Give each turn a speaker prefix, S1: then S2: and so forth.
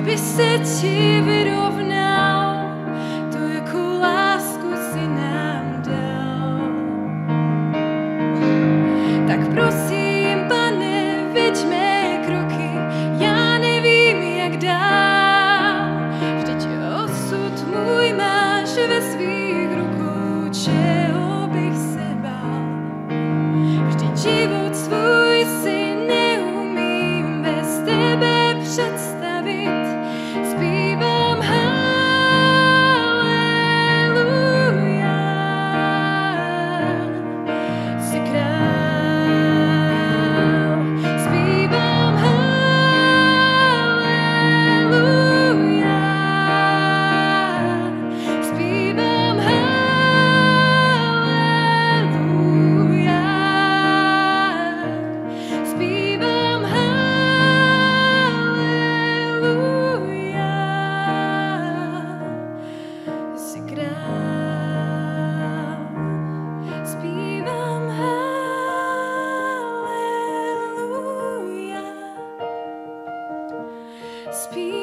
S1: by se ti vyrovnal, tu jakou lásku si nám dal. Tak prosím, Pane, veď mé kroky, já nevím, jak dál. Vždyť osud můj máš ve svých rukou, čeho bych se bál. Vždyť život svůj si neumím bez tebe představit. Zpívám haleluja, jsi král. Zpívám haleluja, zpívám haleluja, zpívám haleluja, jsi král. Zpívám haleluja, zpívám